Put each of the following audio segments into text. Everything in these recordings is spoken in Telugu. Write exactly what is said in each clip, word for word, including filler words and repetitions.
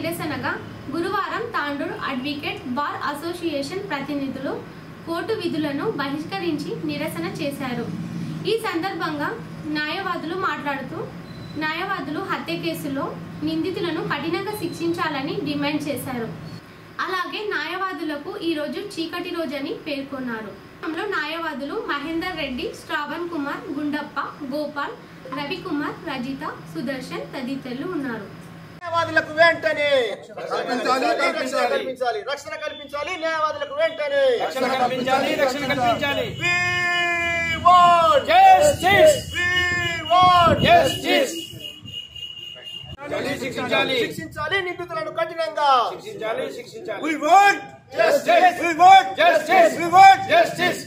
నిరసనగా గురువారం తాండూరు అడ్వకేట్ బార్ అసోసియేషన్ ప్రతినిధులు కోర్టు విధులను బహిష్కరించి నిరసన చేశారు। ఈ సందర్భంగా న్యాయవాదులు మాట్లాడుతూ న్యాయవాదులు హత్య కేసులో నిందితులను కఠినంగా శిక్షించాలని డిమాండ్ చేశారు। అలాగే న్యాయవాదులకు ఈ రోజు చీకటి రోజని పేర్కొన్నారు। న్యాయవాదులు మహేందర్ రెడ్డి, శ్రావణ్ కుమార్, గుండప్ప, గోపాల్, రవికుమార్, రజిత, సుదర్శన్ తదితరులు ఉన్నారు। న్యాయవాదులకు వెంటనే కల్పించాలి కల్పించాలి రక్షణ కల్పించాలి న్యాయవాదులకు వెంటనే రక్షణ కల్పించాలి రక్షణ కల్పించాలి we want justice we want justice శిక్షించాలి శిక్షించాలి నిందితులను కఠినంగా శిక్షించాలి శిక్షించాలి we want justice we want justice we want justice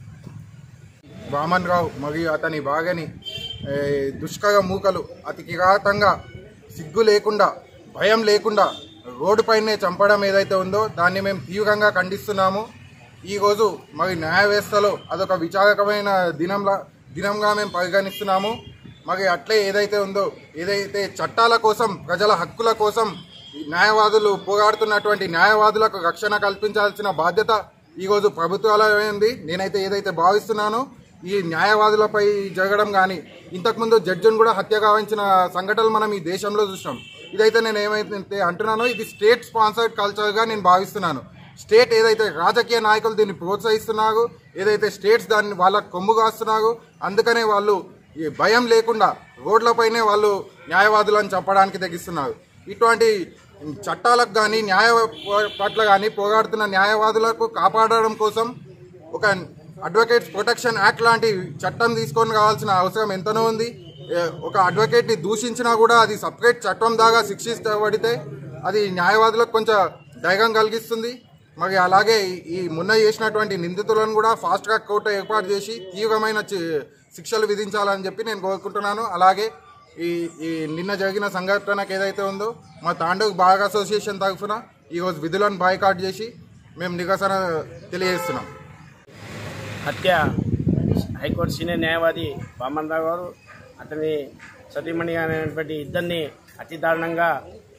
Vaman Rao మరియు అతని భాగని దుష్కర మూకలు అతి కిరాతంగా సిగ్గు లేకుండా భయం లేకుండా రోడ్డుపైనే చంపడం ఏదైతే ఉందో దాన్ని మేము తీవ్రంగా ఖండిస్తున్నాము। ఈరోజు మరి న్యాయ వ్యవస్థలో అదొక విచారకమైన దినంలా దినంగా మేము పరిగణిస్తున్నాము। మరి అట్లే ఏదైతే ఉందో ఏదైతే చట్టాల కోసం ప్రజల హక్కుల కోసం న్యాయవాదులు పోరాడుతున్నటువంటి న్యాయవాదులకు రక్షణ కల్పించాల్సిన బాధ్యత ఈరోజు ప్రభుత్వాలైంది నేనైతే ఏదైతే భావిస్తున్నానో ఈ న్యాయవాదులపై జరగడం కానీ ఇంతకుముందు జడ్జిని కూడా హత్య గావించిన సంఘటనలు మనం ఈ దేశంలో చూసాం। ఇదైతే నేను ఏమైతే అంటున్నానో ఇది స్టేట్ స్పాన్సర్డ్ కల్చర్గా నేను భావిస్తున్నాను। స్టేట్ ఏదైతే రాజకీయ నాయకులు దీన్ని ప్రోత్సహిస్తున్నారు, ఏదైతే స్టేట్స్ దాన్ని వాళ్ళ కొమ్ము కాస్తున్నారు, అందుకనే వాళ్ళు ఈ భయం లేకుండా రోడ్లపైనే వాళ్ళు న్యాయవాదులను చంపడానికి తెగిస్తున్నారు। ఇటువంటి చట్టాలకు కానీ న్యాయ పట్ల కానీ పోరాడుతున్న న్యాయవాదులకు కాపాడడం కోసం ఒక అడ్వకేట్స్ ప్రొటెక్షన్ యాక్ట్ లాంటి చట్టం తీసుకొని రావాల్సిన అవసరం ఎంతనో ఉంది। ఒక అడ్వకేట్ని దూషించినా కూడా అది సపరేట్ చట్టం దాకా శిక్షించబడితే అది న్యాయవాదులకు కొంచెం ధైర్యం కలిగిస్తుంది। మరి అలాగే ఈ మొన్న చేసినటువంటి నిందితులను కూడా ఫాస్ట్ ట్రాక్ కోర్టు ఏర్పాటు చేసి తీవ్రమైన శిక్షలు విధించాలని చెప్పి నేను కోరుకుంటున్నాను। అలాగే ఈ ఈ నిన్న జరిగిన సంఘటనకు ఏదైతే ఉందో మా తాండూరు బార్ అసోసియేషన్ తరఫున ఈరోజు విధులను బాయ్కాట్ చేసి మేము నిరసన తెలియజేస్తున్నాం। హత్య హైకోర్టు సీనియర్ న్యాయవాది వామన్ రావు గారు అతని సతీమణి అనేటువంటి ఇద్దరిని అతి దారుణంగా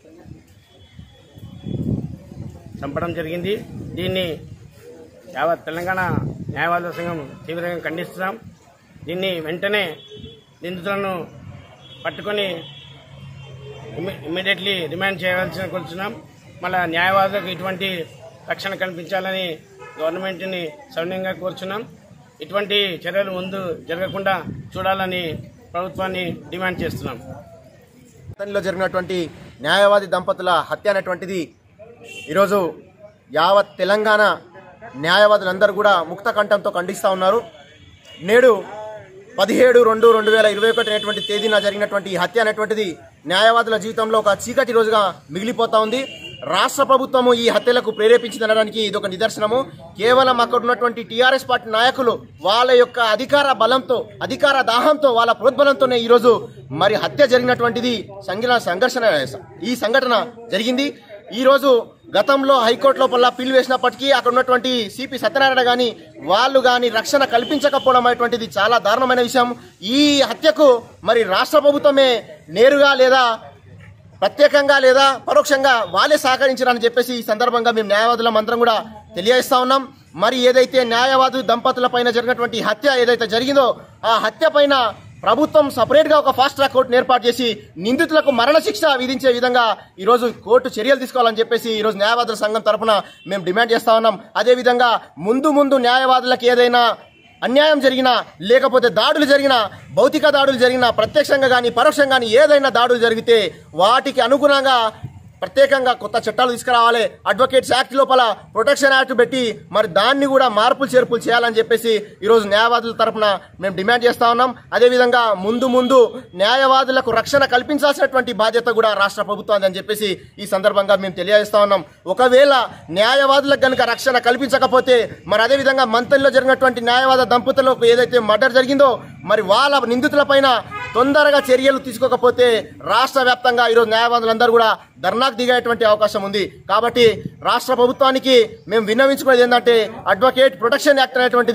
చంపడం జరిగింది। దీన్ని యావత్ తెలంగాణ న్యాయవాదుల సంఘం తీవ్రంగా ఖండిస్తున్నాం। దీన్ని వెంటనే నిందితులను పట్టుకొని ఇమ్మీడియట్లీ రిమాండ్ చేయవలసిన కోరుతున్నాం। మళ్ళా న్యాయవాదులకు ఇటువంటి రక్షణ కల్పించాలని గవర్నమెంట్ని సౌన్యంగా కోరుచున్నాం। ఇటువంటి చర్యలు ముందు జరగకుండా చూడాలని ప్రభుత్వాన్ని డిమాండ్ చేస్తున్నాం। గతంలో జరిగినటువంటి న్యాయవాది దంపతుల హత్య అనేటువంటిది ఈరోజు యావత్ తెలంగాణ న్యాయవాదులందరూ కూడా ముక్త కంఠంతో ఖండిస్తూ ఉన్నారు। నేడు పదిహేడు రెండు రెండు వేల ఇరవై ఒకటి అనేటువంటి తేదీన జరిగినటువంటి ఈ హత్య అనేటువంటిది న్యాయవాదుల జీవితంలో ఒక చీకటి రోజుగా మిగిలిపోతా ఉంది। రాష్ట్ర ప్రభుత్వము ఈ హత్యలకు ప్రేరేపించిందనడానికి ఇది ఒక నిదర్శనము। కేవలం అక్కడ ఉన్నటువంటి టీఆర్ఎస్ పార్టీ నాయకులు వాళ్ళ యొక్క అధికార బలంతో అధికార దాహంతో వాళ్ళ ప్రోద్బలంతోనే ఈరోజు మరి హత్య జరిగినటువంటిది సంఘటన సంఘర్షణ ఈ సంఘటన జరిగింది। ఈరోజు గతంలో హైకోర్టు లోపల పిల్లు వేసినప్పటికీ అక్కడ ఉన్నటువంటి సిపి సత్యనారాయణ కానీ వాళ్ళు కానీ రక్షణ కల్పించకపోవడం అనేటువంటిది చాలా దారుణమైన విషయం। ఈ హత్యకు మరి రాష్ట్ర ప్రభుత్వమే నేరుగా లేదా ప్రత్యేకంగా లేదా పరోక్షంగా వాళ్ళే సహకరించారని చెప్పేసి ఈ సందర్భంగా మేము న్యాయవాదుల మంత్రం కూడా తెలియజేస్తా ఉన్నాం। మరి ఏదైతే న్యాయవాదు దంపతుల పైన జరిగినటువంటి హత్య ఏదైతే జరిగిందో ఆ హత్య పైన ప్రభుత్వం సపరేట్ గా ఒక ఫాస్ట్ ట్రాక్ కోర్టును ఏర్పాటు చేసి నిందితులకు మరణశిక్ష విధించే విధంగా ఈ రోజు కోర్టు చర్యలు తీసుకోవాలని చెప్పేసి ఈ రోజు న్యాయవాదుల సంఘం తరఫున మేము డిమాండ్ చేస్తా ఉన్నాం। అదేవిధంగా ముందు ముందు న్యాయవాదులకు ఏదైనా అన్యాయం జరిగినా లేకపోతే దాడులు జరిగినా భౌతిక దాడులు జరిగినా ప్రత్యక్షంగా కానీ పరోక్షంగా కానీ ఏదైనా దాడులు జరిగితే వాటికి అనుగుణంగా ప్రత్యేకంగా కొత్త చట్టాలు తీసుకురావాలి। అడ్వకేట్స్ యాక్ట్ లోపల ప్రొటెక్షన్ యాక్ట్ పెట్టి మరి దాన్ని కూడా మార్పులు చేర్పులు చేయాలని చెప్పేసి ఈరోజు న్యాయవాదుల తరఫున మేము డిమాండ్ చేస్తా ఉన్నాం। అదేవిధంగా ముందు ముందు న్యాయవాదులకు రక్షణ కల్పించాల్సినటువంటి బాధ్యత కూడా రాష్ట్ర ప్రభుత్వాన్ని అని చెప్పేసి ఈ సందర్భంగా మేము తెలియజేస్తా ఉన్నాం। ఒకవేళ న్యాయవాదులకు కనుక రక్షణ కల్పించకపోతే మరి అదేవిధంగా మంతన్లో జరిగినటువంటి న్యాయవాద దంపతులకు ఏదైతే మర్డర్ జరిగిందో మరి వాళ్ళ నిందితుల పైన తొందరగా చర్యలు తీసుకోకపోతే రాష్ట్ర వ్యాప్తంగా ఈరోజు న్యాయవాదులందరూ కూడా ధర్నాకు దిగేటువంటి అవకాశం ఉంది। కాబట్టి రాష్ట్ర ప్రభుత్వానికి మేము విన్నవించుకునేది ఏంటంటే అడ్వకేట్ ప్రొటెక్షన్ యాక్ట్ అనేటువంటిది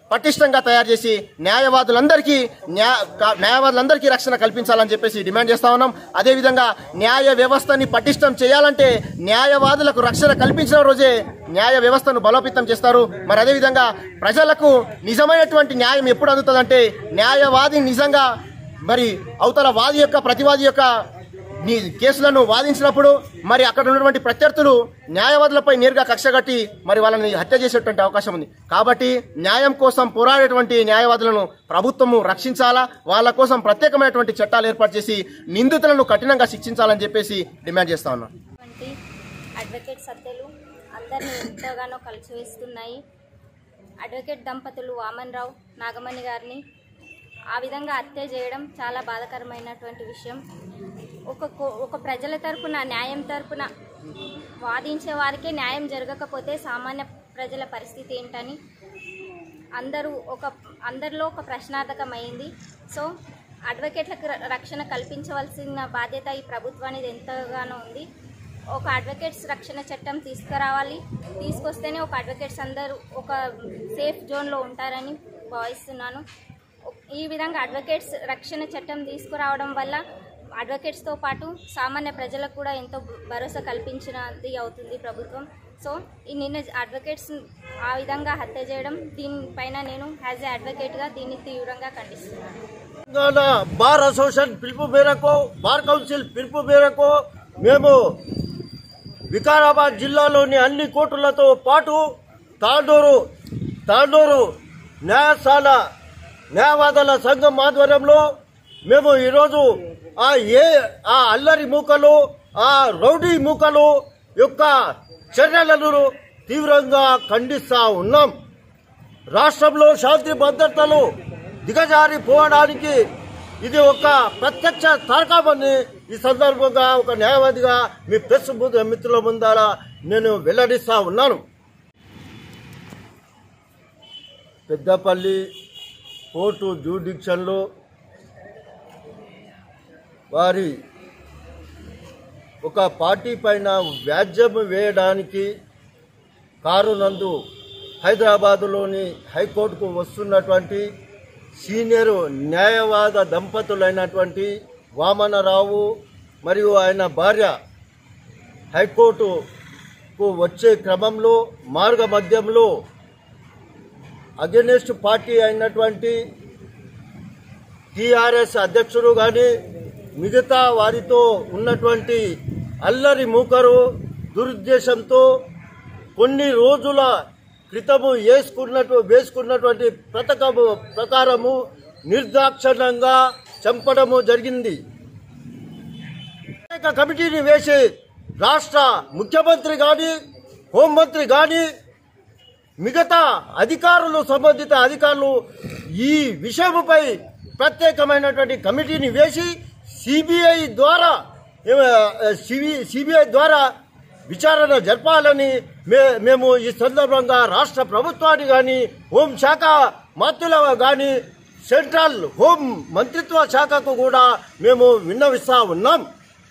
పటిష్టంగా తయారు చేసి న్యాయవాదులందరికీ న్యాయ న్యాయవాదులందరికీ రక్షణ కల్పించాలని చెప్పేసి డిమాండ్ చేస్తా ఉన్నాం. అదేవిధంగా న్యాయ వ్యవస్థని పటిష్టం చేయాలంటే న్యాయవాదులకు రక్షణ కల్పించిన రోజే న్యాయ వ్యవస్థను బలోపేతం చేస్తారు. మరి అదేవిధంగా ప్రజలకు నిజమైనటువంటి న్యాయం ఎప్పుడు అందుతుందంటే న్యాయవాది నిజంగా మరి అవతల వాది యొక్క ప్రతివాది యొక్క నీ కేసులను వాదించినప్పుడు మరి అక్కడ ఉన్నటువంటి ప్రత్యర్థులు న్యాయవాదులపై నేరుగా కక్ష కట్టి మరి వాళ్ళని హత్య చేసేటువంటి అవకాశం ఉంది. కాబట్టి న్యాయం కోసం పోరాడేటువంటి న్యాయవాదులను ప్రభుత్వము రక్షించాలా, వాళ్ళ కోసం ప్రత్యేకమైనటువంటి చట్టాలు ఏర్పాటు చేసి నిందితులను కఠినంగా శిక్షించాలని చెప్పేసి డిమాండ్ చేస్తా ఉన్నాం. అడ్వకేట్ హత్యలు అందరినీ ఎంతగానో కలిసివేస్తున్నాయి. అడ్వకేట్ దంపతులు వామన్ రావు నాగమణి గారిని ఆ విధంగా హత్య చేయడం చాలా బాధాకరమైనటువంటి విషయం. ఒక ఒక ప్రజల తరపున న్యాయం తరపున వాదించే వారికే న్యాయం జరగకపోతే సామాన్య ప్రజల పరిస్థితి ఏంటని అందరూ ఒక అందరిలో ఒక ప్రశ్నార్థకమైంది. సో అడ్వకేట్లకు రక్షణ కల్పించవలసిన బాధ్యత ఈ ప్రభుత్వానికి ఎంతగానో ఉంది. ఒక అడ్వకేట్స్ రక్షణ చట్టం తీసుకురావాలి. తీసుకొస్తేనే ఒక అడ్వకేట్స్ అందరూ ఒక సేఫ్ జోన్లో ఉంటారని భావిస్తున్నాను. ఈ విధంగా అడ్వకేట్స్ రక్షణ చట్టం తీసుకురావడం వల్ల అడ్వకేట్స్తో పాటు సామాన్య ప్రజలకు కూడా ఎంతో భరోసా కల్పించినది అవుతుంది ప్రభుత్వం. సో ఈ నిన్న అడ్వకేట్స్ ఆ విధంగా హత్య చేయడం దీనిపైన నేను యాజ్ ఏ అడ్వకేట్గా దీన్ని తీవ్రంగా ఖండిస్తున్నాను. తెలంగాణ బార్ అసోసియేషన్ పిలుపు మేరకు బార్ కౌన్సిల్ పిలుపు మేరకు మేము వికారాబాద్ జిల్లాలోని అన్ని కోర్టులతో పాటు తాండూరు తాండూరు న్యాయశాల న్యాయవాదుల సంఘం ఆధ్వర్యంలో మేము ఈరోజు ఆ ఏ ఆ అల్లరి మూకలు ఆ రౌడీ మూకలు యొక్క చర్యలను తీవ్రంగా ఖండిస్తా ఉన్నాం. రాష్ట్రంలో శాంతి భద్రతలు దిగజారిపోవడానికి ఇది ఒక ప్రత్యక్ష తారకమని ఈ సందర్భంగా ఒక న్యాయవాదిగా మీ ప్రెస్ మిత్రుల ముందర నేను వెల్లడిస్తా ఉన్నాను. పెద్దపల్లి కోర్టు జ్యూడిక్షన్లో వారి ఒక పార్టీ పైన వ్యాజ్యం వేయడానికి కారు నందు హైదరాబాదులోని హైకోర్టుకు వస్తున్నటువంటి సీనియర్ న్యాయవాద దంపతులైనటువంటి వామనరావు మరియు ఆయన భార్య హైకోర్టుకు వచ్చే క్రమంలో మార్గ మధ్యంలో అగెనిస్ట్ పార్టీ అయినటువంటి టీఆర్ఎస్ అధ్యక్షుడు కానీ మిగతా వారితో ఉన్నటువంటి అల్లరి మూకరు దురుద్దేశంతో కొన్ని రోజుల క్రితము వేసుకున్నట్టు వేసుకున్నటువంటి పథకము ప్రకారము నిర్దాక్షణంగా చంపడము జరిగింది. కమిటీని వేసి రాష్ట్ర ముఖ్యమంత్రి కానీ హోంమంత్రి కానీ మిగతా అధికారులు సంబంధిత అధికారులు ఈ విషయముపై ప్రత్యేకమైనటువంటి కమిటీని వేసి సిబిఐ ద్వారా సిబిఐ ద్వారా విచారణ జరపాలని మే మేము ఈ సందర్భంగా రాష్ట్ర ప్రభుత్వాన్ని కానీ హోంశాఖ మంత్రుల కానీ సెంట్రల్ హోం మంత్రిత్వ శాఖకు కూడా మేము విన్నవిస్తా ఉన్నాం.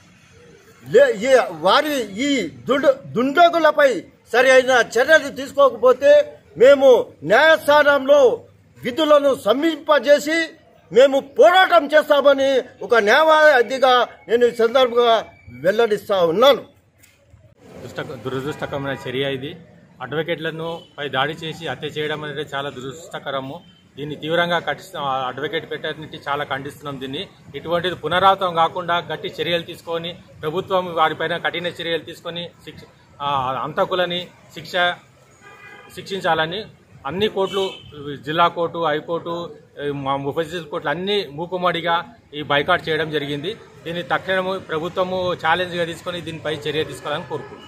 వారి ఈ దుండగులపై సరి అయిన చర్యలు తీసుకోకపోతే మేము న్యాయస్థానంలో విధులను సమీపింపజేసి మేము పోరాటం చేస్తామని ఒక న్యాయవాదిగా నేను ఈ సందర్భంగా వెల్లడిస్తా ఉన్నాను. దురదృష్టకరమైన చర్య ఇది. అడ్వకేట్లను పై దాడి చేసి హత్య చేయడం అనేది చాలా దురదృష్టకరము. దీన్ని తీవ్రంగా ఖండిస్తాం. అడ్వకేట్ పెట్టడానికి చాలా ఖండిస్తున్నాం. దీన్ని ఇటువంటిది పునరావృతం కాకుండా గట్టి చర్యలు తీసుకొని ప్రభుత్వం వారిపైన కఠిన చర్యలు తీసుకొని శిక్ష అంతకులని శిక్ష శిక్షించాలని అన్ని కోర్టులు జిల్లా కోర్టు హైకోర్టు ముఫసిల్ కోర్టులు అన్ని మూకుమ్మడిగా ఈ బైకాట్ చేయడం జరిగింది. దీన్ని తక్షణము ప్రభుత్వము ఛాలెంజ్గా తీసుకొని దీనిపై చర్య తీసుకోవాలని కోరుకుంటున్నాం.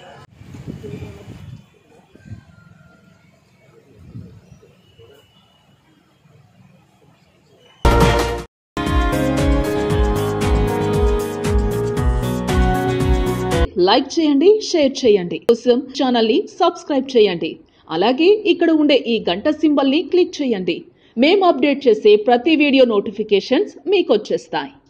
లైక్ చేయండి, షేర్ చేయండి. కోసం ఛానల్ ని సబ్స్క్రైబ్ చేయండి. అలాగే ఇక్కడ ఉండే ఈ గంట సింబల్ ని క్లిక్ చేయండి. మేము అప్డేట్ చేసే ప్రతి వీడియో నోటిఫికేషన్స్ మీకు వచ్చేస్తాయి.